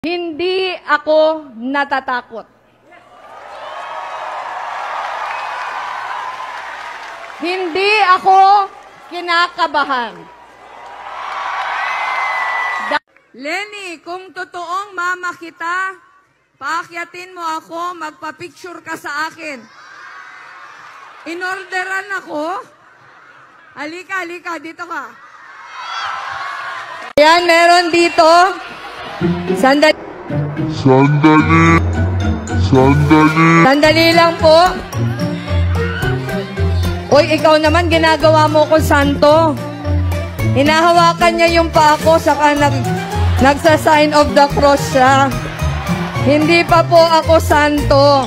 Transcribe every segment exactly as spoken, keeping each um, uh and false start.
Hindi ako natatakot. Hindi ako kinakabahan. Lenny, kung totoong mama kita, paakyatin mo ako, magpa-picture ka sa akin. Inorderan ako. Halika, halika, dito ka. Ayan, meron dito. Sandali. Sandali. Sandali. Sandali lang po. Uy, ikaw naman, ginagawa mo ko santo. Hinahawakan niya yung paa ko, saka nag, nagsa-sign of the cross siya. Hindi pa po ako santo.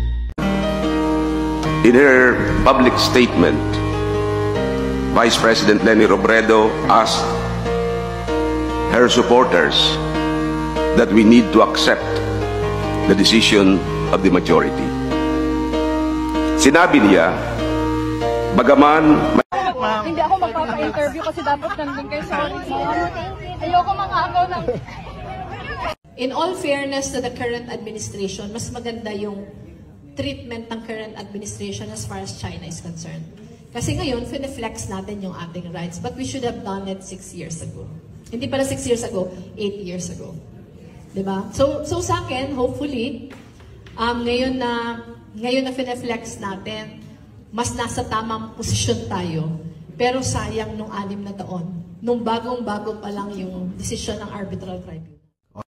In her public statement, Vice President Lenny Robredo asked her supporters that we need to accept the decision of the majority. Sinabi niya, bagaman Hindi ako magpapa-interview kasi dapat nandun kayo. Sorry. Ayoko mga agaw ng... In all fairness to the current administration, mas maganda yung treatment ng current administration as far as China is concerned. Kasi ngayon, fine-flex natin yung ating rights, but we should have done it six years ago. Hindi pala six years ago, eight years ago. Diba? So, so sa akin, hopefully, um, ngayon na, ngayon na fine-flex natin, mas nasa tamang posisyon tayo. Pero sayang nung anim na taon, nung bagong-bago pa lang yung desisyon ng arbitral tribunal.